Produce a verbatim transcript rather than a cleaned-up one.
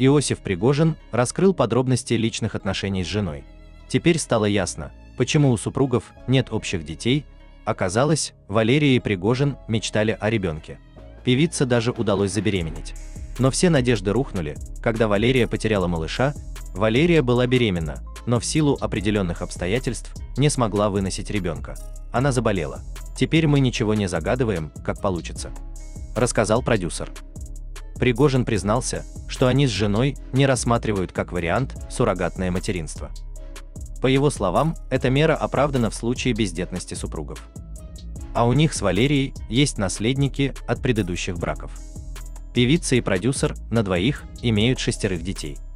Иосиф Пригожин раскрыл подробности личных отношений с женой. Теперь стало ясно, почему у супругов нет общих детей. Оказалось, Валерия и Пригожин мечтали о ребенке. Певице даже удалось забеременеть. Но все надежды рухнули, когда Валерия потеряла малыша. Валерия была беременна, но в силу определенных обстоятельств не смогла выносить ребенка. Она заболела. Теперь мы ничего не загадываем, как получится, рассказал продюсер. Пригожин признался, что они с женой не рассматривают как вариант суррогатное материнство. По его словам, эта мера оправдана в случае бездетности супругов. А у них с Валерией есть наследники от предыдущих браков. Певица и продюсер на двоих имеют шестерых детей.